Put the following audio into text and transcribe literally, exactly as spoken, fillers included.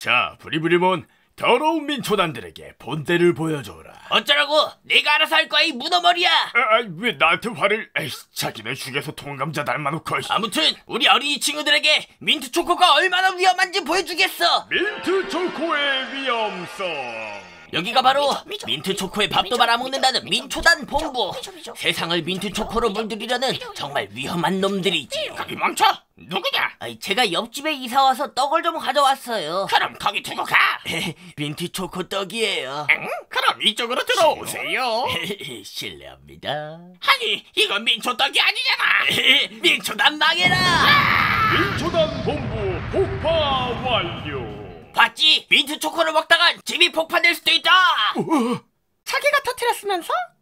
자, 부리부리몬, 더러운 민초단들에게 본때를 보여줘라. 어쩌라고? 내가 알아서 할 거야, 이 문어머리야. 아, 아, 왜 나한테 화를? 에이, 자기네 죽여서 통감자 닮아놓고. 아무튼 우리 어린이 친구들에게 민트 초코가 얼마나 위험한지 보여주겠어. 민트 초코의 위험성. 여기가 바로 민트 초코에 밥도 말아먹는다는 민초단 본부. 세상을 민트 초코로 물들이려는 정말 위험한 놈들이지. 거기 멈춰! 누구냐? 아이, 제가 옆집에 이사와서 떡을 좀 가져왔어요. 그럼 거기 두고 가! 민트 초코 떡이에요. 응? 그럼 이쪽으로 들어오세요. 실례합니다. 아니, 이건 민초떡이 아니잖아. 민초단 망해라. 민초단 본부 폭파 완료. 봤지? 민트 초코를 먹다간 집이 폭파될 수도 있다. 자기가 터뜨렸으면서